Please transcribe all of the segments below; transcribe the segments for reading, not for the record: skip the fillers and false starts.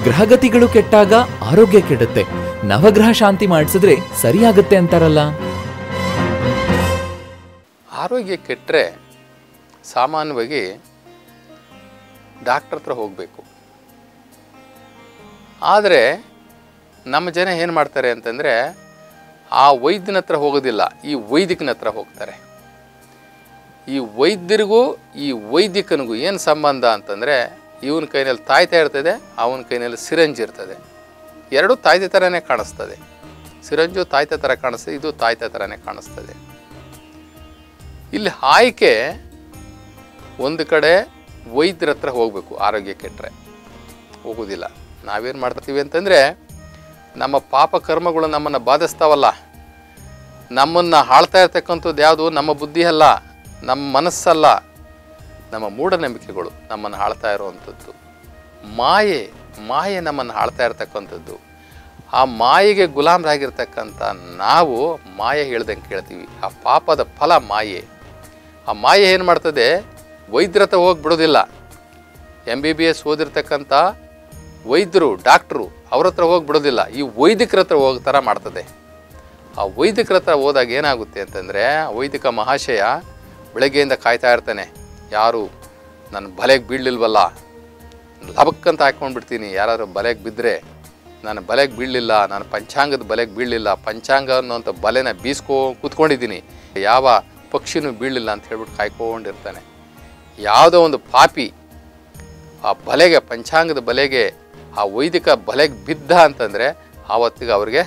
ಗ್ರಹಗತಿಗಳು ಕೆಟ್ಟಾಗ ಆರೋಗ್ಯ ಕೆಡುತ್ತೆ. ನವಗ್ರಹ ಶಾಂತಿ ಮಾಡಿಸಿದ್ರೆ ಸರಿಯಾಗತ್ತೆ ಅಂತಾರಲ್ಲ. ಆರೋಗ್ಯ ಕೆಟ್ಟರೆ ಸಾಮಾನ್ಯವಾಗಿ ಡಾಕ್ಟರ್ ಹತ್ರ ಹೋಗಬೇಕು. ಆದರೆ ನಮ್ಮ ಜನ ಏನು ಮಾಡ್ತಾರೆ ಅಂತಂದರೆ ಆ ವೈದ್ಯನ ಹತ್ರ ಹೋಗೋದಿಲ್ಲ, ಈ ವೈದಿಕನ ಹತ್ರ ಹೋಗ್ತಾರೆ. ಈ ವೈದ್ಯರಿಗೂ ಈ ವೈದಿಕನಿಗೂ ಏನು ಸಂಬಂಧ ಅಂತಂದರೆ, ಇವನ ಕೈನಲ್ಲಿ ತಾಯ್ತಾ ಇರ್ತದೆ, ಅವನ ಕೈನಲ್ಲಿ ಸಿರಂಜ್ ಇರ್ತದೆ. ಎರಡೂ ತಾಯ್ತೆ ಥರನೇ ಕಾಣಿಸ್ತದೆ. ಸಿರಂಜು ತಾಯ್ತೆ ಥರ ಕಾಣಿಸ್ತದೆ, ಇದು ತಾಯ್ತೆ ಥರನೇ ಕಾಣಿಸ್ತದೆ. ಇಲ್ಲಿ ಆಯ್ಕೆ ಒಂದು ಕಡೆ ವೈದ್ಯರ ಹತ್ರ ಹೋಗಬೇಕು. ಆರೋಗ್ಯ ಕೆಟ್ಟರೆ ಹೋಗೋದಿಲ್ಲ. ನಾವೇನು ಮಾಡ್ತೀವಿ ಅಂತಂದರೆ, ನಮ್ಮ ಪಾಪ ಕರ್ಮಗಳು ನಮ್ಮನ್ನು ಬಾಧಿಸ್ತಾವಲ್ಲ, ನಮ್ಮನ್ನು ಆಳ್ತಾ ಇರ್ತಕ್ಕಂಥದ್ದು ಯಾವುದು ನಮ್ಮ ಬುದ್ಧಿ ಅಲ್ಲ, ನಮ್ಮ ಮನಸ್ಸಲ್ಲ, ನಮ್ಮ ಮೂಢನಂಬಿಕೆಗಳು ನಮ್ಮನ್ನು ಆಳ್ತಾ ಇರುವಂಥದ್ದು. ಮಾಯೆ ನಮ್ಮನ್ನು ಆಳ್ತಾ ಇರ್ತಕ್ಕಂಥದ್ದು. ಆ ಮಾಯೆಗೆ ಗುಲಾಮರಾಗಿರ್ತಕ್ಕಂಥ ನಾವು ಮಾಯೆ ಹೇಳ್ದಂಗೆ ಕೇಳ್ತೀವಿ. ಆ ಪಾಪದ ಫಲ ಮಾಯೆ. ಆ ಮಾಯೆ ಏನು ಮಾಡ್ತದೆ, ವೈದ್ಯರ ಹತ್ರ ಹೋಗಿ ಬಿಡೋದಿಲ್ಲ. MBBS ಓದಿರ್ತಕ್ಕಂಥ ವೈದ್ಯರು, ಡಾಕ್ಟ್ರು ಅವ್ರ ಹತ್ರ ಹೋಗಿ ಬಿಡೋದಿಲ್ಲ, ಈ ವೈದಿಕರ ಹತ್ರ ಹೋಗೋ ಥರ ಮಾಡ್ತದೆ. ಆ ವೈದಿಕರ ಹತ್ರ ಹೋದಾಗ ಏನಾಗುತ್ತೆ ಅಂತಂದರೆ, ವೈದಿಕ ಮಹಾಶಯ ಬೆಳಗ್ಗೆಯಿಂದ ಕಾಯ್ತಾ ಇರ್ತಾನೆ, ಯಾರು ನನ್ನ ಬಲೆಗೆ ಬೀಳಲಿಲ್ವಲ್ಲ, ಲಬಕ್ಕಂತ ಹಾಕ್ಕೊಂಡ್ಬಿಡ್ತೀನಿ. ಯಾರಾದ್ರು ಬಲೆಗೆ ಬಿದ್ದರೆ, ನಾನು ಬಲೆಗೆ ಬೀಳಲಿಲ್ಲ, ನಾನು ಪಂಚಾಂಗದ ಬಲೆಗೆ ಬೀಳಲಿಲ್ಲ, ಪಂಚಾಂಗ ಅನ್ನೋಂಥ ಬಲೆನ ಕೂತ್ಕೊಂಡಿದ್ದೀನಿ, ಯಾವ ಪಕ್ಷಿನೂ ಬೀಳಲಿಲ್ಲ ಅಂತ ಹೇಳ್ಬಿಟ್ಟು ಕಾಯ್ಕೊಂಡಿರ್ತಾನೆ. ಯಾವುದೋ ಒಂದು ಪಾಪಿ ಆ ಬಲೆಗೆ, ಪಂಚಾಂಗದ ಬಲೆಗೆ, ಆ ವೈದಿಕ ಬಲೆಗೆ ಬಿದ್ದ ಅಂತಂದರೆ ಆವತ್ತಿಗೆ ಅವ್ರಿಗೆ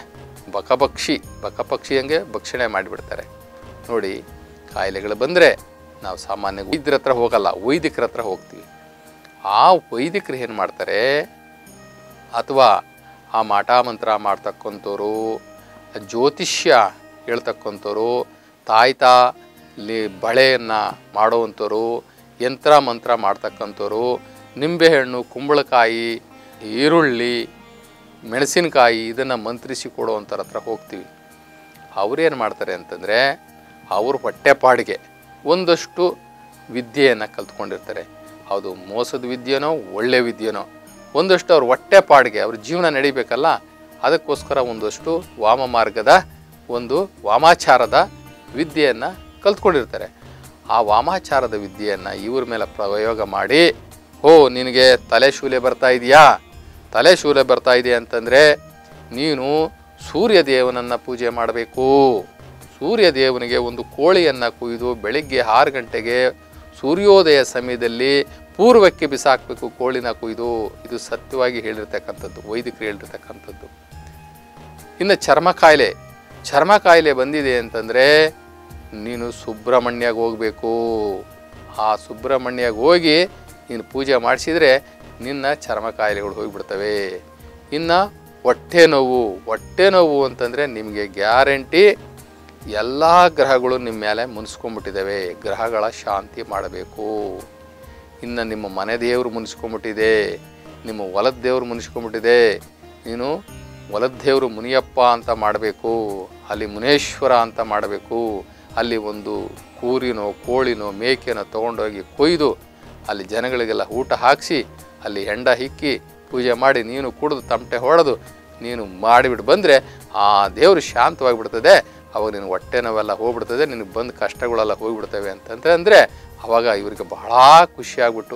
ಬಕಪಕ್ಷಿ ಹಂಗೆ ಭಕ್ಷಣೆ ಮಾಡಿಬಿಡ್ತಾರೆ. ನೋಡಿ, ಕಾಯಿಲೆಗಳು ಬಂದರೆ ನಾವು ಸಾಮಾನ್ಯ ವೈದ್ಯರ ಹತ್ರ ಹೋಗಲ್ಲ, ವೈದಿಕರ ಹತ್ರ ಹೋಗ್ತೀವಿ. ಆ ವೈದಿಕರು ಏನು ಮಾಡ್ತಾರೆ, ಅಥವಾ ಆ ಮಾಟ ಮಂತ್ರ ಮಾಡ್ತಕ್ಕಂಥವ್ರು, ಜ್ಯೋತಿಷ್ಯ ಹೇಳ್ತಕ್ಕಂಥವ್ರು, ತಾಯ್ತಾ ಬಳೆಯನ್ನು ಮಾಡೋವಂಥವ್ರು, ಯಂತ್ರ ಮಂತ್ರ ಮಾಡ್ತಕ್ಕಂಥವ್ರು, ನಿಂಬೆಹಣ್ಣು, ಕುಂಬಳಕಾಯಿ, ಈರುಳ್ಳಿ, ಮೆಣಸಿನಕಾಯಿ ಇದನ್ನು ಮಂತ್ರಿಸಿ ಕೊಡುವಂಥವ್ರ ಹತ್ರ ಹೋಗ್ತೀವಿ. ಅವರೇನು ಮಾಡ್ತಾರೆ ಅಂತಂದರೆ, ಅವರು ಹೊಟ್ಟೆಪಾಡಿಗೆ ಒಂದಷ್ಟು ವಿದ್ಯೆಯನ್ನು ಕಲ್ತ್ಕೊಂಡಿರ್ತಾರೆ. ಅದು ಮೋಸದ ವಿದ್ಯೆನೋ ಒಳ್ಳೆ ವಿದ್ಯೆನೋ, ಒಂದಷ್ಟು ಅವ್ರ ಹೊಟ್ಟೆಪಾಡಿಗೆ ಅವ್ರ ಜೀವನ ನಡಿಬೇಕಲ್ಲ, ಅದಕ್ಕೋಸ್ಕರ ಒಂದಷ್ಟು ವಾಮಾಚಾರದ ವಿದ್ಯೆಯನ್ನು ಕಲ್ತ್ಕೊಂಡಿರ್ತಾರೆ. ಆ ವಾಮಾಚಾರದ ವಿದ್ಯೆಯನ್ನು ಇವ್ರ ಮೇಲೆ ಪ್ರಯೋಗ ಮಾಡಿ, ನಿನಗೆ ತಲೆ ಶೂಲೆ ಬರ್ತಾ ಇದೆಯಾ, ತಲೆ ಶೂಲೆ ಬರ್ತಾ ಇದೆ ಅಂತಂದರೆ ನೀನು ಸೂರ್ಯ ದೇವನನ್ನು ಪೂಜೆ ಮಾಡಬೇಕು. ಸೂರ್ಯ ದೇವನಿಗೆ ಒಂದು ಕೋಳಿಯನ್ನು ಕೊಯ್ದು ಬೆಳಿಗ್ಗೆ 6 ಗಂಟೆಗೆ ಸೂರ್ಯೋದಯ ಸಮಯದಲ್ಲಿ ಪೂರ್ವಕ್ಕೆ ಬಿಸಾಕಬೇಕು ಕೋಳಿನ ಕೊಯ್ದು. ಇದು ಸತ್ಯವಾಗಿ ಹೇಳಿರ್ತಕ್ಕಂಥದ್ದು, ವೈದಿಕರು ಹೇಳಿರ್ತಕ್ಕಂಥದ್ದು. ಇನ್ನು ಚರ್ಮ ಕಾಯಿಲೆ ಬಂದಿದೆ ಅಂತಂದರೆ ನೀನು ಸುಬ್ರಹ್ಮಣ್ಯಗೆ ಹೋಗಬೇಕು. ಆ ಸುಬ್ರಹ್ಮಣ್ಯಗೆ ಹೋಗಿ ನೀನು ಪೂಜೆ ಮಾಡಿಸಿದರೆ ನಿನ್ನ ಚರ್ಮ ಕಾಯಿಲೆಗಳು ಹೋಗಿಬಿಡ್ತವೆ. ಇನ್ನು ಹೊಟ್ಟೆ ನೋವು ಅಂತಂದರೆ ನಿಮಗೆ ಗ್ಯಾರಂಟಿ ಎಲ್ಲ ಗ್ರಹಗಳು ನಿಮ್ಮ ಮೇಲೆ ಮುನ್ಸ್ಕೊಂಡ್ಬಿಟ್ಟಿದ್ದಾವೆ. ಗ್ರಹಗಳ ಶಾಂತಿ ಮಾಡಬೇಕು. ಇನ್ನು ನಿಮ್ಮ ಮನೆ ದೇವರು ಮುನ್ಸ್ಕೊಂಡ್ಬಿಟ್ಟಿದೆ, ನಿಮ್ಮ ಹೊಲದ ದೇವರು ಮುನ್ಸ್ಕೊಂಡ್ಬಿಟ್ಟಿದೆ, ನೀನು ಹೊಲದ ದೇವರು ಮುನಿಯಪ್ಪ ಅಂತ ಮಾಡಬೇಕು, ಅಲ್ಲಿ ಮುನೇಶ್ವರ ಅಂತ ಮಾಡಬೇಕು. ಅಲ್ಲಿ ಒಂದು ಕೂರಿನೋ ಕೋಳಿನೋ ಮೇಕೆನೋ ತೊಗೊಂಡೋಗಿ ಕೊಯ್ದು ಅಲ್ಲಿ ಜನಗಳಿಗೆಲ್ಲ ಊಟ ಹಾಕಿಸಿ ಅಲ್ಲಿ ಹೆಂಡ ಹಿಕ್ಕಿ ಪೂಜೆ ಮಾಡಿ ನೀನು ಕುಡಿದು ತಮಟೆ ಹೊಡೆದು ನೀನು ಮಾಡಿಬಿಟ್ಟು ಬಂದರೆ ಆ ದೇವರು ಶಾಂತವಾಗಿಬಿಡ್ತದೆ. ಅವಾಗ ನಿನ್ನ ಹೊಟ್ಟೆ ನೋವೆಲ್ಲ ಹೋಗ್ಬಿಡ್ತದೆ, ನಿನಗೆ ಬಂದು ಕಷ್ಟಗಳೆಲ್ಲ ಹೋಗಿಬಿಡ್ತವೆ ಅಂತಂದರೆ ಆವಾಗ ಇವರಿಗೆ ಬಹಳ ಖುಷಿಯಾಗ್ಬಿಟ್ಟು,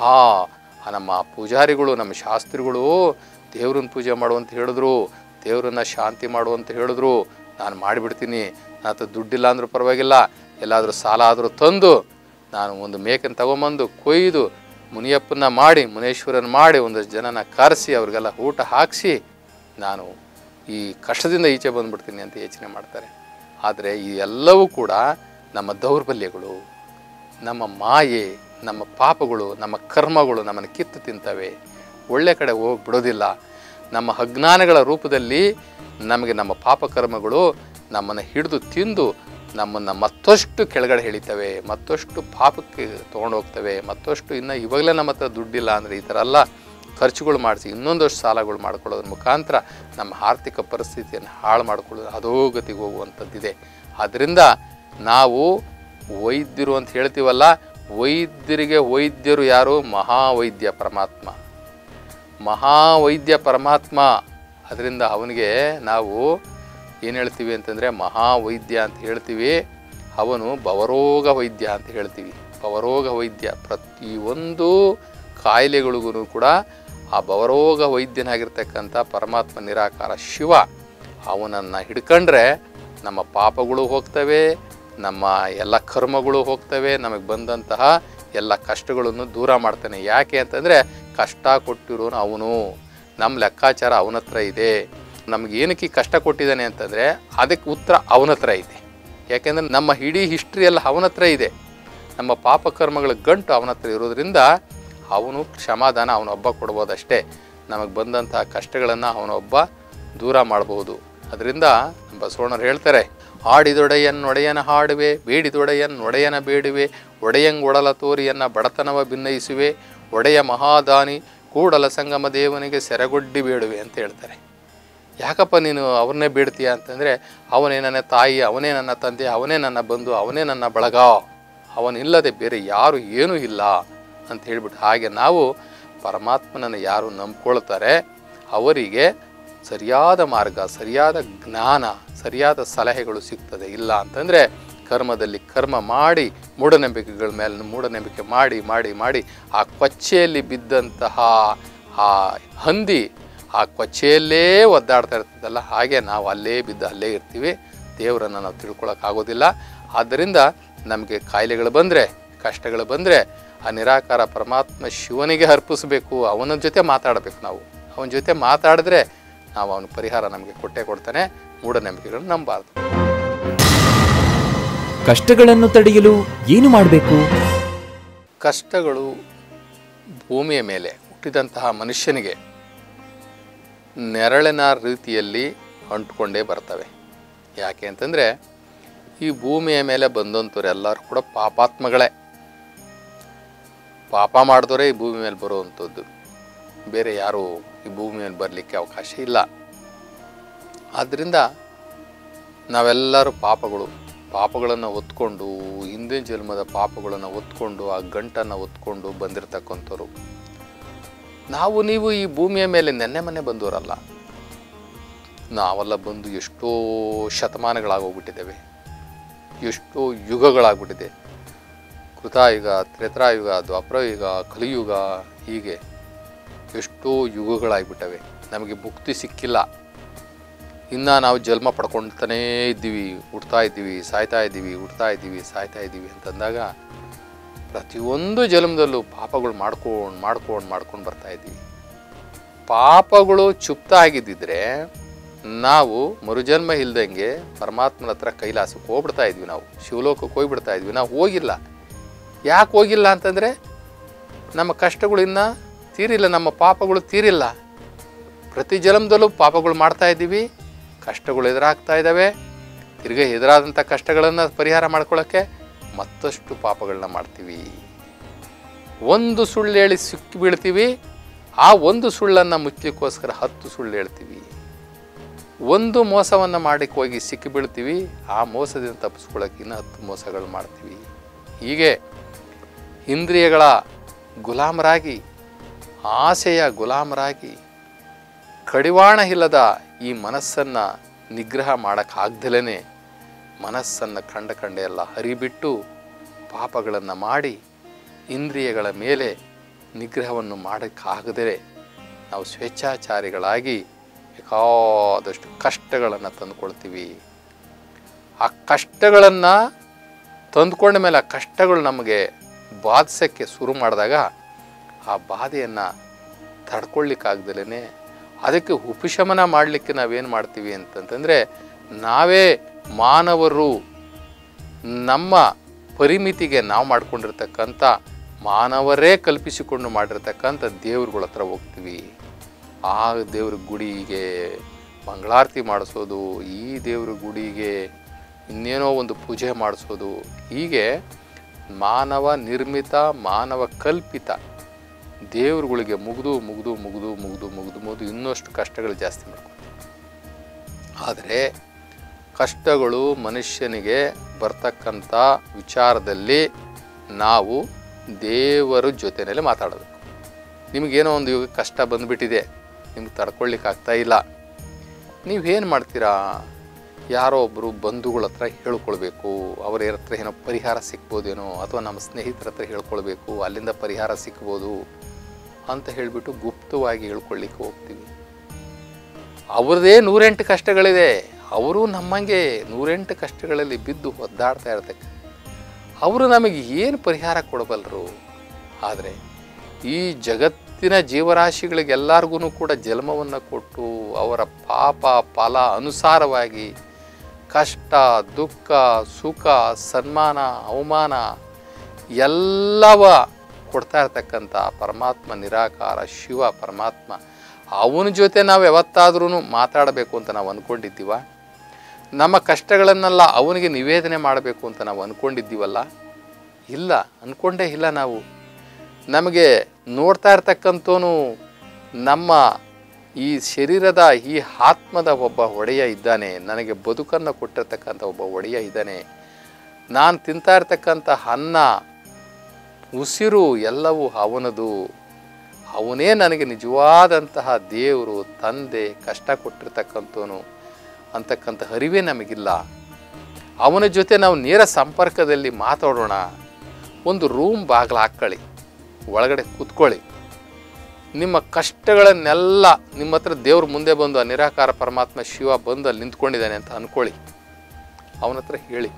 ನಮ್ಮ ಪೂಜಾರಿಗಳು, ನಮ್ಮ ಶಾಸ್ತ್ರಿಗಳು ದೇವ್ರನ್ನ ಪೂಜೆ ಮಾಡುವಂತ ಹೇಳಿದ್ರು, ದೇವ್ರನ್ನ ಶಾಂತಿ ಮಾಡುವಂತ ಹೇಳಿದ್ರು, ನಾನು ಮಾಡಿಬಿಡ್ತೀನಿ. ನಾನು ದುಡ್ಡಿಲ್ಲ ಅಂದರೂ ಪರವಾಗಿಲ್ಲ, ಎಲ್ಲಾದರೂ ಸಾಲ ಆದರೂ ತಂದು ನಾನು ಒಂದು ಮೇಕನ್ನು ತಗೊಂಬಂದು ಕೊಯ್ದು ಮುನಿಯಪ್ಪನ ಮಾಡಿ, ಮುನೇಶ್ವರನ ಮಾಡಿ, ಒಂದಷ್ಟು ಜನನ ಕರೆಸಿ ಅವ್ರಿಗೆಲ್ಲ ಊಟ ಹಾಕಿಸಿ ನಾನು ಈ ಕಷ್ಟದಿಂದ ಈಚೆ ಬಂದುಬಿಡ್ತೀನಿ ಅಂತ ಯೋಚನೆ ಮಾಡ್ತಾರೆ. ಆದರೆ ಈ ಎಲ್ಲವೂ ಕೂಡ ನಮ್ಮ ದೌರ್ಬಲ್ಯಗಳು, ನಮ್ಮ ಮಾಯೆ, ನಮ್ಮ ಪಾಪಗಳು, ನಮ್ಮ ಕರ್ಮಗಳು ನಮ್ಮನ್ನು ಕಿತ್ತು ತಿಂತವೆ. ಒಳ್ಳೆ ಕಡೆ ಹೋಗಿ ಬಿಡೋದಿಲ್ಲ. ನಮ್ಮ ಅಜ್ಞಾನಗಳ ರೂಪದಲ್ಲಿ ನಮಗೆ ನಮ್ಮ ಪಾಪಕರ್ಮಗಳು ನಮ್ಮನ್ನು ಹಿಡಿದು ತಿಂದು ನಮ್ಮನ್ನು ಮತ್ತಷ್ಟು ಕೆಳಗಡೆ ಎಳಿತವೆ, ಮತ್ತಷ್ಟು ಪಾಪಕ್ಕೆ ತೊಗೊಂಡು ಹೋಗ್ತವೆ, ಮತ್ತಷ್ಟು ಇನ್ನು ಇವಾಗಲೇ ನಮ್ಮ ಹತ್ರ ದುಡ್ಡಿಲ್ಲ ಅಂದರೆ ಈ ಥರ ಎಲ್ಲ ಖರ್ಚುಗಳು ಮಾಡಿಸಿ ಇನ್ನೊಂದಷ್ಟು ಸಾಲಗಳು ಮಾಡ್ಕೊಳ್ಳೋದ್ರ ಮುಖಾಂತರ ನಮ್ಮ ಆರ್ಥಿಕ ಪರಿಸ್ಥಿತಿಯನ್ನು ಹಾಳು ಮಾಡಿಕೊಳ್ಳೋದು ಅಧೋಗತಿಗೆ ಹೋಗುವಂಥದ್ದಿದೆ. ಆದ್ದರಿಂದ ನಾವು ವೈದ್ಯರು ಅಂತ ಹೇಳ್ತೀವಲ್ಲ, ವೈದ್ಯರಿಗೆ ವೈದ್ಯರು ಯಾರು? ಮಹಾವೈದ್ಯ ಪರಮಾತ್ಮ. ಮಹಾವೈದ್ಯ ಪರಮಾತ್ಮ. ಅದರಿಂದ ಅವನಿಗೆ ನಾವು ಏನು ಹೇಳ್ತೀವಿ ಅಂತಂದರೆ ಮಹಾವೈದ್ಯ ಅಂತ ಹೇಳ್ತೀವಿ. ಅವನು ಭವರೋಗ ವೈದ್ಯ ಅಂತ ಹೇಳ್ತೀವಿ. ಭವರೋಗ ವೈದ್ಯ, ಪ್ರತಿಯೊಂದು ಕಾಯಿಲೆಗಳಿಗೂ ಕೂಡ ಆ ಭವರೋಗ ವೈದ್ಯನಾಗಿರ್ತಕ್ಕಂಥ ಪರಮಾತ್ಮ ನಿರಾಕಾರ ಶಿವ ಅವನನ್ನು ಹಿಡ್ಕೊಂಡ್ರೆ ನಮ್ಮ ಪಾಪಗಳು ಹೋಗ್ತವೆ, ನಮ್ಮ ಎಲ್ಲ ಕರ್ಮಗಳು ಹೋಗ್ತವೆ, ನಮಗೆ ಬಂದಂತಹ ಎಲ್ಲ ಕಷ್ಟಗಳನ್ನು ದೂರ ಮಾಡ್ತಾನೆ. ಯಾಕೆ ಅಂತಂದರೆ ಕಷ್ಟ ಕೊಟ್ಟಿರೋನು ಅವನು, ನಮ್ಮ ಲೆಕ್ಕಾಚಾರ ಅವನ ಹತ್ರ ಇದೆ. ನಮ್ಗೆ ಏನಕ್ಕೆ ಕಷ್ಟ ಕೊಟ್ಟಿದ್ದಾನೆ ಅಂತಂದರೆ ಅದಕ್ಕೆ ಉತ್ತರ ಅವನ ಹತ್ರ ಇದೆ. ಯಾಕೆಂದರೆ ನಮ್ಮ ಇಡೀ ಹಿಸ್ಟ್ರಿ ಎಲ್ಲ ಅವನ ಹತ್ರ ಇದೆ. ನಮ್ಮ ಪಾಪಕರ್ಮಗಳ ಗಂಟು ಅವನ ಹತ್ರ ಇರೋದ್ರಿಂದ ಅವನು ಕ್ಷಮಾದಾನ ಅವನೊಬ್ಬ ಕೊಡ್ಬೋದಷ್ಟೇ. ನಮಗೆ ಬಂದಂತಹ ಕಷ್ಟಗಳನ್ನು ಅವನೊಬ್ಬ ದೂರ ಮಾಡ್ಬೋದು. ಅದರಿಂದ ನಮ್ಮ ಬಸವಣ್ಣರು ಹೇಳ್ತಾರೆ, ಆಡಿದೊಡೆಯನ್ನೊಡೆಯನ ಹಾಡುವೆ, ಬೇಡಿದೊಡೆಯನ್ನೊಡೆಯನ ಬೇಡುವೆ, ಒಡೆಯಂಗೊಡಲ ತೋರಿಯನ್ನ ಬಡತನವ ಭಿನ್ನಯಿಸುವೆ, ಒಡೆಯ ಮಹಾದಾನಿ ಕೂಡಲ ಸಂಗಮ ದೇವನಿಗೆ ಸೆರಗೊಡ್ಡಿ ಬೇಡುವೆ ಅಂತ ಹೇಳ್ತಾರೆ. ಯಾಕಪ್ಪ ನೀನು ಅವ್ರನ್ನೇ ಬೇಡ್ತೀಯ ಅಂತಂದರೆ, ಅವನೇ ನನ್ನ ತಾಯಿ, ಅವನೇ ನನ್ನ ತಂದೆ, ಅವನೇ ನನ್ನ ಬಂಧು, ಅವನೇ ನನ್ನ ಬಳಗ, ಅವನಿಲ್ಲದೆ ಬೇರೆ ಯಾರು ಏನೂ ಇಲ್ಲ ಅಂತ ಹೇಳ್ಬಿಟ್ಟು. ಹಾಗೆ ನಾವು ಪರಮಾತ್ಮನನ್ನು ಯಾರು ನಂಬ್ಕೊಳ್ತಾರೆ ಅವರಿಗೆ ಸರಿಯಾದ ಮಾರ್ಗ, ಸರಿಯಾದ ಜ್ಞಾನ, ಸರಿಯಾದ ಸಲಹೆಗಳು ಸಿಗ್ತದೆ. ಇಲ್ಲ ಅಂತಂದರೆ ಕರ್ಮದಲ್ಲಿ ಕರ್ಮ ಮಾಡಿ, ಮೂಢನಂಬಿಕೆಗಳ ಮೇಲೆ ಮೂಢನಂಬಿಕೆ ಮಾಡಿ ಮಾಡಿ ಮಾಡಿ ಆ ಕೊಚ್ಚೆಯಲ್ಲಿ ಬಿದ್ದಂತಹ ಆ ಹಂದಿ ಆ ಕೊಚ್ಚೆಯಲ್ಲೇ ಒದ್ದಾಡ್ತಾ ಇರ್ತದಲ್ಲ, ಹಾಗೆ ನಾವು ಅಲ್ಲೇ ಬಿದ್ದು ಅಲ್ಲೇ ಇರ್ತೀವಿ. ದೇವರನ್ನು ನಾವು ತಿಳ್ಕೊಳಕ್ಕಾಗೋದಿಲ್ಲ. ಆದ್ದರಿಂದ ನಮಗೆ ಕಾಯಿಲೆಗಳು ಬಂದರೆ, ಕಷ್ಟಗಳು ಬಂದರೆ ಆ ನಿರಾಕಾರ ಪರಮಾತ್ಮ ಶಿವನಿಗೆ ಅರ್ಪಿಸಬೇಕು. ಅವನ ಜೊತೆ ಮಾತಾಡಬೇಕು. ನಾವು ಅವನ ಜೊತೆ ಮಾತಾಡಿದ್ರೆ ನಾವು ಅವನ ಪರಿಹಾರ ನಮಗೆ ಕೊಟ್ಟೇ ಕೊಡ್ತಾನೆ. ಮೂಢನಂಬಿಕೆಗಳನ್ನು ನಂಬಬಾರ್ದು. ಕಷ್ಟಗಳನ್ನು ತಡೆಯಲು ಏನು ಮಾಡಬೇಕು? ಕಷ್ಟಗಳು ಭೂಮಿಯ ಮೇಲೆ ಹುಟ್ಟಿದಂತಹ ಮನುಷ್ಯನಿಗೆ ನೆರಳಿನ ರೀತಿಯಲ್ಲಿ ಅಂಟ್ಕೊಂಡೇ ಬರ್ತವೆ. ಯಾಕೆ ಅಂತಂದರೆ ಈ ಭೂಮಿಯ ಮೇಲೆ ಬಂದಂಥವ್ರು ಎಲ್ಲರೂ ಕೂಡ ಪಾಪಾತ್ಮಗಳೇ. ಪಾಪ ಮಾಡಿದವರೇ ಈ ಭೂಮಿ ಮೇಲೆ ಬರುವಂಥದ್ದು. ಬೇರೆ ಯಾರೂ ಈ ಭೂಮಿ ಮೇಲೆ ಬರಲಿಕ್ಕೆ ಅವಕಾಶ ಇಲ್ಲ. ಆದ್ದರಿಂದ ನಾವೆಲ್ಲರೂ ಪಾಪಗಳನ್ನು ಹೊತ್ಕೊಂಡು, ಹಿಂದಿನ ಜನ್ಮದ ಪಾಪಗಳನ್ನು ಹೊತ್ಕೊಂಡು, ಆ ಗಂಟನ್ನು ಹೊತ್ಕೊಂಡು ಬಂದಿರತಕ್ಕಂಥವ್ರು. ನೀವು ಈ ಭೂಮಿಯ ಮೇಲೆ ನೆನ್ನೆ ಮೊನ್ನೆ ಬಂದವರಲ್ಲ. ನಾವೆಲ್ಲ ಬಂದು ಎಷ್ಟೋ ಶತಮಾನಗಳಾಗೋಗ್ಬಿಟ್ಟಿದ್ದೇವೆ, ಎಷ್ಟೋ ಯುಗಗಳಾಗ್ಬಿಟ್ಟಿದೆ. ಕೃತಾಯುಗ, ತ್ರೇತಾಯುಗ, ದ್ವಾಪರಯುಗ, ಕಲಿಯುಗ, ಹೀಗೆ ಎಷ್ಟೋ ಯುಗಗಳಾಗ್ಬಿಟ್ಟವೆ. ನಮಗೆ ಮುಕ್ತಿ ಸಿಕ್ಕಿಲ್ಲ. ಇನ್ನು ನಾವು ಜನ್ಮ ಪಡ್ಕೊಳ್ತಾನೇ ಇದ್ದೀವಿ, ಹುಡ್ತಾ ಇದ್ದೀವಿ, ಸಾಯ್ತಾ ಇದ್ದೀವಿ, ಹುಡ್ತಾ ಇದ್ದೀವಿ, ಸಾಯ್ತಾ ಇದ್ದೀವಿ ಅಂತಂದಾಗ ಪ್ರತಿಯೊಂದು ಜನ್ಮದಲ್ಲೂ ಪಾಪಗಳು ಮಾಡ್ಕೊಂಡು ಬರ್ತಾ ಇದ್ದೀವಿ. ಪಾಪಗಳು ಚುಪ್ತ ಆಗಿದ್ದಿದ್ರೆ ನಾವು ಮರುಜನ್ಮ ಇಲ್ದಂಗೆ ಪರಮಾತ್ಮನ ಹತ್ರ ಕೈಲಾಸಕ್ಕೆ ಹೋಗ್ಬಿಡ್ತಾ ಇದ್ವಿ, ನಾವು ಶಿವಲೋಕಕ್ಕೆ ಹೋಗ್ಬಿಡ್ತಾ ಇದ್ವಿ. ನಾವು ಹೋಗಿಲ್ಲ. ಯಾಕೆ ಹೋಗಿಲ್ಲ ಅಂತಂದರೆ ನಮ್ಮ ಕಷ್ಟಗಳು ಇನ್ನೂ ತೀರಿಲ್ಲ, ನಮ್ಮ ಪಾಪಗಳು ತೀರಿಲ್ಲ. ಪ್ರತಿ ಜನ್ಮದಲ್ಲೂ ಪಾಪಗಳು ಮಾಡ್ತಾ ಇದ್ದೀವಿ, ಕಷ್ಟಗಳು ಎದುರಾಗ್ತಾ ಇದ್ದಾವೆ. ತಿರ್ಗಿ ಎದುರಾದಂಥ ಕಷ್ಟಗಳನ್ನು ಪರಿಹಾರ ಮಾಡ್ಕೊಳ್ಳೋಕ್ಕೆ ಮತ್ತಷ್ಟು ಪಾಪಗಳನ್ನ ಮಾಡ್ತೀವಿ. ಒಂದು ಸುಳ್ಳು ಹೇಳಿ ಸಿಕ್ಕಿ ಬೀಳ್ತೀವಿ, ಆ ಒಂದು ಸುಳ್ಳನ್ನು ಮುಚ್ಚಲಿಕ್ಕೋಸ್ಕರ 10 ಸುಳ್ಳು ಹೇಳ್ತೀವಿ. ಒಂದು ಮೋಸವನ್ನು ಮಾಡಕ್ಕೆ ಹೋಗಿ ಸಿಕ್ಕಿ ಬೀಳ್ತೀವಿ, ಆ ಮೋಸದಿಂದ ತಪ್ಪಿಸ್ಕೊಳ್ಳೋಕೆ ಇನ್ನೂ 10 ಮೋಸಗಳು ಮಾಡ್ತೀವಿ. ಹೀಗೆ ಇಂದ್ರಿಯಗಳ ಗುಲಾಮರಾಗಿ, ಆಸೆಯ ಗುಲಾಮರಾಗಿ, ಕಡಿವಾಣ ಇಲ್ಲದ ಈ ಮನಸ್ಸನ್ನು ನಿಗ್ರಹ ಮಾಡೋಕ್ಕಾಗ್ದಲೇ ಮನಸ್ಸನ್ನು ಕಂಡ ಎಲ್ಲ ಹರಿಬಿಟ್ಟು ಪಾಪಗಳನ್ನು ಮಾಡಿ ಇಂದ್ರಿಯಗಳ ಮೇಲೆ ನಿಗ್ರಹವನ್ನು ಮಾಡೋಕ್ಕಾಗದೇ ನಾವು ಸ್ವೇಚ್ಛಾಚಾರಿಗಳಾಗಿ ಬೇಕಾದಷ್ಟು ಕಷ್ಟಗಳನ್ನು ತಂದುಕೊಳ್ತೀವಿ. ಆ ಕಷ್ಟಗಳನ್ನು ತಂದುಕೊಂಡ ಮೇಲೆ ಆ ಕಷ್ಟಗಳು ನಮಗೆ ಬಾಧಿಸೋಕ್ಕೆ ಶುರು ಮಾಡಿದಾಗ ಆ ಬಾಧೆಯನ್ನು ತಡ್ಕೊಳ್ಳಿಕ್ಕಾಗ್ದಲೇ ಅದಕ್ಕೆ ಉಪಶಮನ ಮಾಡಲಿಕ್ಕೆ ನಾವೇನು ಮಾಡ್ತೀವಿ ಅಂತಂತಂದರೆ, ನಾವೇ ಮಾನವರು ನಮ್ಮ ಪರಿಮಿತಿಗೆ ನಾವು ಮಾಡ್ಕೊಂಡಿರ್ತಕ್ಕಂಥ, ಮಾನವರೇ ಕಲ್ಪಿಸಿಕೊಂಡು ಮಾಡಿರ್ತಕ್ಕಂಥ ದೇವ್ರುಗಳ ಹತ್ರ ಹೋಗ್ತೀವಿ. ಆ ದೇವ್ರ ಗುಡಿಗೆ ಮಂಗಳಾರತಿ ಮಾಡಿಸೋದು, ಈ ದೇವ್ರ ಗುಡಿಗೆ ಇನ್ನೇನೋ ಒಂದು ಪೂಜೆ ಮಾಡಿಸೋದು, ಹೀಗೆ ಮಾನವ ನಿರ್ಮಿತ, ಮಾನವ ಕಲ್ಪಿತ ದೇವ್ರುಗಳಿಗೆ ಮುಗಿದು ಇನ್ನಷ್ಟು ಕಷ್ಟಗಳು ಜಾಸ್ತಿ ಮಾಡ್ಕೊತೀವಿ. ಆದರೆ ಕಷ್ಟಗಳು ಮನುಷ್ಯನಿಗೆ ಬರ್ತಕ್ಕಂಥ ವಿಚಾರದಲ್ಲಿ ನಾವು ದೇವರ ಜೊತೆಯಲ್ಲಿ ಮಾತಾಡಬೇಕು. ನಿಮಗೇನೋ ಒಂದು ಇವಾಗ ಕಷ್ಟ ಬಂದುಬಿಟ್ಟಿದೆ, ನಿಮ್ಗೆ ತಡ್ಕೊಳ್ಳಿಕ್ಕೆ ಆಗ್ತಾ ಇಲ್ಲ. ನೀವೇನು ಮಾಡ್ತೀರಾ? ಯಾರೋ ಒಬ್ಬರು ಬಂಧುಗಳ ಹತ್ರ ಹೇಳ್ಕೊಳ್ಬೇಕು, ಅವರ ಹತ್ರ ಏನೋ ಪರಿಹಾರ ಸಿಗ್ಬೋದೇನೋ, ಅಥವಾ ನಮ್ಮ ಸ್ನೇಹಿತರ ಹತ್ರ ಹೇಳ್ಕೊಳ್ಬೇಕು, ಅಲ್ಲಿಂದ ಪರಿಹಾರ ಸಿಗ್ಬೋದು ಅಂತ ಹೇಳಿಬಿಟ್ಟು ಗುಪ್ತವಾಗಿ ಹೇಳ್ಕೊಳ್ಳಿಕ್ಕೆ ಹೋಗ್ತೀವಿ. ಅವ್ರದ್ದೇ 108 ಕಷ್ಟಗಳಿದೆ, ಅವರು ನಮ್ಮಂಗೆ 108 ಕಷ್ಟಗಳಲ್ಲಿ ಬಿದ್ದು ಒದ್ದಾಡ್ತಾ ಇರ್ತಕ್ಕ. ಅವರು ನಮಗೆ ಏನು ಪರಿಹಾರ ಕೊಡಬಲ್ಲರು? ಆದರೆ ಈ ಜಗತ್ತಿನ ಜೀವರಾಶಿಗಳಿಗೆಲ್ಲರಿಗೂ ಕೂಡ ಜನ್ಮವನ್ನು ಕೊಟ್ಟು ಅವರ ಪಾಪ ಫಲ ಅನುಸಾರವಾಗಿ ಕಷ್ಟ, ದುಃಖ, ಸುಖ, ಸನ್ಮಾನ, ಅವಮಾನ ಎಲ್ಲವ ಕೊಡ್ತಾ ಇರ್ತಕ್ಕಂಥ ಪರಮಾತ್ಮ ನಿರಾಕಾರ ಶಿವ ಪರಮಾತ್ಮ, ಅವನ ಜೊತೆ ನಾವು ಯಾವತ್ತಾದ್ರೂ ಮಾತಾಡಬೇಕು ಅಂತ ನಾವು ಅಂದ್ಕೊಂಡಿದ್ದೀವ? ನಮ್ಮ ಕಷ್ಟಗಳನ್ನೆಲ್ಲ ಅವನಿಗೆ ನಿವೇದನೆ ಮಾಡಬೇಕು ಅಂತ ನಾವು ಅಂದ್ಕೊಂಡಿದ್ದೀವಲ್ಲ? ಇಲ್ಲ, ಅಂದ್ಕೊಂಡೇ ಇಲ್ಲ ನಾವು. ನಮಗೆ ನೋಡ್ತಾ ಇರ್ತಕ್ಕಂಥವನು ನಮ್ಮ ಈ ಶರೀರದ ಈ ಆತ್ಮದ ಒಬ್ಬ ಒಡೆಯ ಇದ್ದಾನೆ, ನನಗೆ ಬದುಕನ್ನು ಕೊಟ್ಟಿರ್ತಕ್ಕಂಥ ಒಬ್ಬ ಒಡೆಯ ಇದ್ದಾನೆ. ನಾನು ತಿಂತಾ ಇರ್ತಕ್ಕಂಥ ಅನ್ನ, ಉಸಿರು ಎಲ್ಲವೂ ಅವನದು. ಅವನೇ ನನಗೆ ನಿಜವಾದಂತಹ ದೇವರು, ತಂದೆ, ಕಷ್ಟ ಕೊಟ್ಟಿರ್ತಕ್ಕಂಥವನು ಅಂತಕ್ಕಂಥ ಅರಿವೇ ನಮಗಿಲ್ಲ. ಅವನ ಜೊತೆ ನಾವು ನೇರ ಸಂಪರ್ಕದಲ್ಲಿ ಮಾತಾಡೋಣ. ಒಂದು ರೂಮ್ ಬಾಗಿಲು ಹಾಕ್ಕೊಳ್ಳಿ, ಒಳಗಡೆ ಕೂತ್ಕೊಳ್ಳಿ. ನಿಮ್ಮ ಕಷ್ಟಗಳನ್ನೆಲ್ಲ ನಿಮ್ಮ ಹತ್ರ ದೇವ್ರ ಮುಂದೆ ಬಂದು, ಆ ನಿರಾಕಾರ ಪರಮಾತ್ಮ ಶಿವ ಬಂದು ಅಲ್ಲಿ ನಿಂತ್ಕೊಂಡಿದ್ದಾನೆ ಅಂತ ಅಂದ್ಕೊಳ್ಳಿ. ಅವನ ಹತ್ರ ಹೇಳಿ,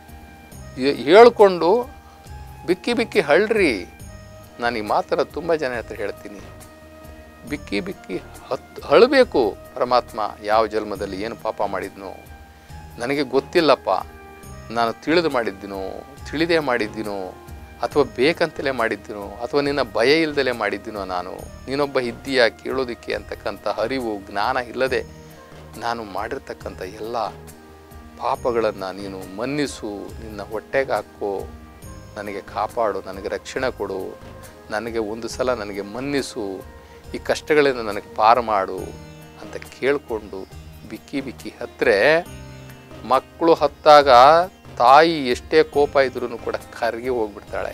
ಹೇಳ್ಕೊಂಡು ಬಿಕ್ಕಿ ಬಿಕ್ಕಿ ಹಳ್ರಿ. ನಾನು ಈ ಮಾತನ್ನು ತುಂಬ ಜನ ಹತ್ರ ಹೇಳ್ತೀನಿ. ಬಿಕ್ಕಿ ಬಿಕ್ಕಿ ಅಳಬೇಕು. ಪರಮಾತ್ಮ ಯಾವ ಜನ್ಮದಲ್ಲಿ ಏನು ಪಾಪ ಮಾಡಿದ್ನೋ ನನಗೆ ಗೊತ್ತಿಲ್ಲಪ್ಪ, ನಾನು ತಿಳಿದು ಮಾಡಿದ್ದೀನೋ, ತಿಳಿದೇ ಮಾಡಿದ್ದೀನೋ, ಅಥವಾ ಬೇಕಂತಲೇ ಮಾಡಿದ್ದೀನೋ, ಅಥವಾ ನಿನ್ನ ಭಯ ಇಲ್ಲದಲೇ ಮಾಡಿದ್ದೀನೋ, ನಾನು ನೀನೊಬ್ಬ ಇದ್ದೀಯಾ ಕೇಳೋದಕ್ಕೆ ಅಂತಕ್ಕಂಥ ಅರಿವು ಜ್ಞಾನ ಇಲ್ಲದೆ ನಾನು ಮಾಡಿರ್ತಕ್ಕಂಥ ಎಲ್ಲ ಪಾಪಗಳನ್ನು ನೀನು ಮನ್ನಿಸು, ನಿನ್ನ ಹೊಟ್ಟೆಗೆ ಹಾಕೋ, ನನಗೆ ಕಾಪಾಡು, ನನಗೆ ರಕ್ಷಣೆ ಕೊಡು, ನನಗೆ ಒಂದು ಸಲ ನನಗೆ ಮನ್ನಿಸು, ಈ ಕಷ್ಟಗಳಿಂದ ನನಗೆ ಪಾರು ಮಾಡು ಅಂತ ಕೇಳಿಕೊಂಡು ಬಿಕ್ಕಿ ಬಿಕ್ಕಿ ಹತ್ತರೆ, ಮಕ್ಕಳು ಹತ್ತಾಗ ತಾಯಿ ಎಷ್ಟೇ ಕೋಪ ಇದ್ರೂ ಕೂಡ ಕರಗಿ ಹೋಗ್ಬಿಡ್ತಾಳೆ.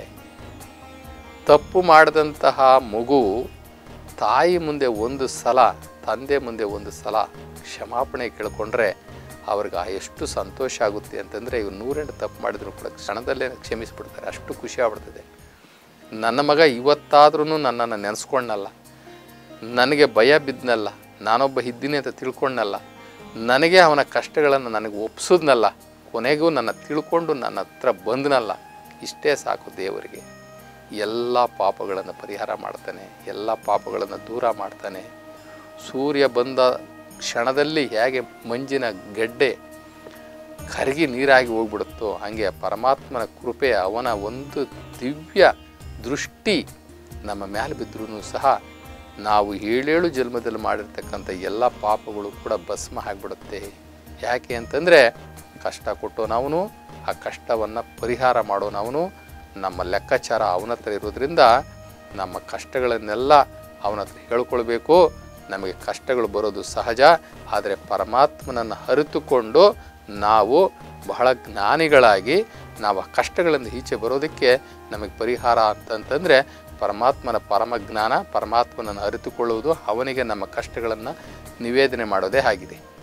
ತಪ್ಪು ಮಾಡಿದಂತಹ ಮಗು ತಾಯಿ ಮುಂದೆ ಒಂದು ಸಲ, ತಂದೆ ಮುಂದೆ ಒಂದು ಸಲ ಕ್ಷಮಾಪಣೆ ಕೇಳ್ಕೊಂಡ್ರೆ ಅವ್ರಿಗೆ ಎಷ್ಟು ಸಂತೋಷ ಆಗುತ್ತೆ ಅಂತಂದರೆ, ಇವ್ರು 108 ತಪ್ಪು ಮಾಡಿದ್ರು ಕೂಡ ಕ್ಷಣದಲ್ಲೇ ಕ್ಷಮಿಸ್ಬಿಡ್ತಾರೆ, ಅಷ್ಟು ಖುಷಿ ಆಗ್ಬಿಡ್ತದೆ. ನನ್ನ ಮಗ ಇವತ್ತಾದ್ರೂ ನನ್ನನ್ನು ನೆನೆಸ್ಕೊಂಡಲ್ಲ, ನನಗೆ ಭಯ ಬಿದ್ದನಲ್ಲ, ನಾನೊಬ್ಬ ಇದ್ದೀನಿ ಅಂತ ತಿಳ್ಕೊಂಡನಲ್ಲ, ನನಗೆ ಅವನ ಕಷ್ಟಗಳನ್ನು ನನಗೆ ಒಪ್ಪಿಸಿದ್ನಲ್ಲ, ಕೊನೆಗೂ ನನ್ನ ತಿಳ್ಕೊಂಡು ನನ್ನ ಹತ್ರ ಬಂದನಲ್ಲ, ಇಷ್ಟೇ ಸಾಕು ದೇವರಿಗೆ. ಎಲ್ಲ ಪಾಪಗಳನ್ನು ಪರಿಹಾರ ಮಾಡ್ತಾನೆ, ಎಲ್ಲ ಪಾಪಗಳನ್ನು ದೂರ ಮಾಡ್ತಾನೆ. ಸೂರ್ಯ ಬಂದ ಕ್ಷಣದಲ್ಲಿ ಹೇಗೆ ಮಂಜಿನ ಗೆಡ್ಡೆ ಕರಗಿ ನೀರಾಗಿ ಹೋಗ್ಬಿಡುತ್ತೋ ಹಾಗೆ ಪರಮಾತ್ಮನ ಕೃಪೆ, ಅವನ ಒಂದು ದಿವ್ಯ ದೃಷ್ಟಿ ನಮ್ಮ ಮೇಲೆ ಬಿದ್ದರೂ ಸಹ ನಾವು 7 ಜನ್ಮದಲ್ಲಿ ಮಾಡಿರ್ತಕ್ಕಂಥ ಎಲ್ಲ ಪಾಪಗಳು ಕೂಡ ಭಸ್ಮ ಆಗಿಬಿಡುತ್ತೆ. ಯಾಕೆ ಅಂತಂದರೆ, ಕಷ್ಟ ಕೊಟ್ಟೋನವನು, ಆ ಕಷ್ಟವನ್ನು ಪರಿಹಾರ ಮಾಡೋನವನು. ನಮ್ಮ ಲೆಕ್ಕಾಚಾರ ಅವನ ಹತ್ರ ಇರೋದ್ರಿಂದ ನಮ್ಮ ಕಷ್ಟಗಳನ್ನೆಲ್ಲ ಅವನ ಹತ್ರ ಹೇಳ್ಕೊಳ್ಬೇಕು. ನಮಗೆ ಕಷ್ಟಗಳು ಬರೋದು ಸಹಜ, ಆದರೆ ಪರಮಾತ್ಮನನ್ನು ಅರಿತುಕೊಂಡು ನಾವು ಬಹಳ ಜ್ಞಾನಿಗಳಾಗಿ ನಾವು ಆ ಕಷ್ಟಗಳಿಂದ ಈಚೆ ಬರೋದಕ್ಕೆ ನಮಗೆ ಪರಿಹಾರ ಅಂತಂತಂದರೆ ಪರಮಾತ್ಮನ ಪರಮ ಜ್ಞಾನ, ಪರಮಾತ್ಮನನ್ನು ಅರಿತುಕೊಳ್ಳುವುದು, ಅವನಿಗೆ ನಮ್ಮ ಕಷ್ಟಗಳನ್ನು ನಿವೇದನೆ ಮಾಡೋದೇ ಆಗಿದೆ.